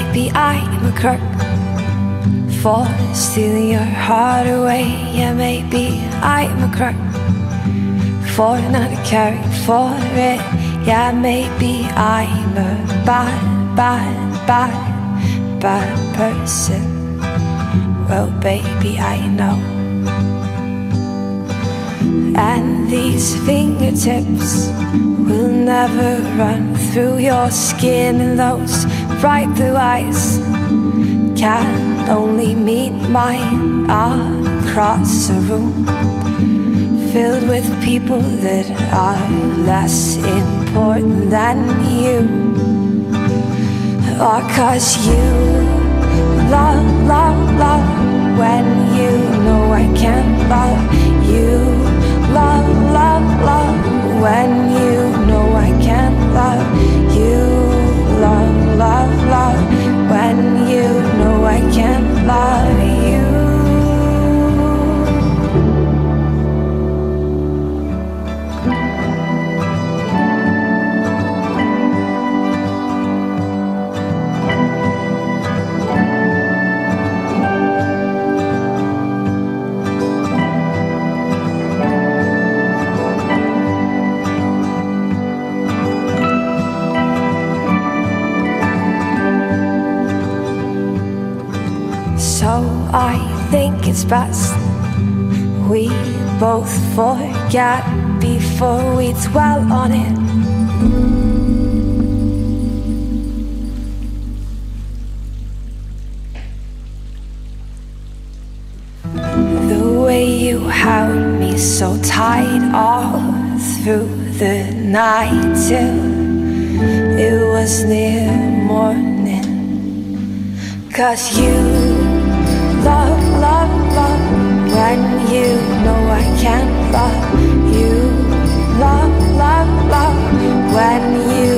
maybe I'm a crook for stealing your heart away. Yeah, maybe I'm a crook for not caring for it. Yeah, maybe I'm a bad person. Well, baby, I know. And these fingertips will never run through your skin, and those bright blue eyes can only meet mine across a room filled with people that are less important than you. Oh, 'cause you love when you know I can't love you. Love when you know I can't love you. Love when you know I can't love you. So I think it's best we both forget before we dwell on it. The way you held me so tight all through the night till it was near morning. 'Cause you love when you know I can't love you. Love when you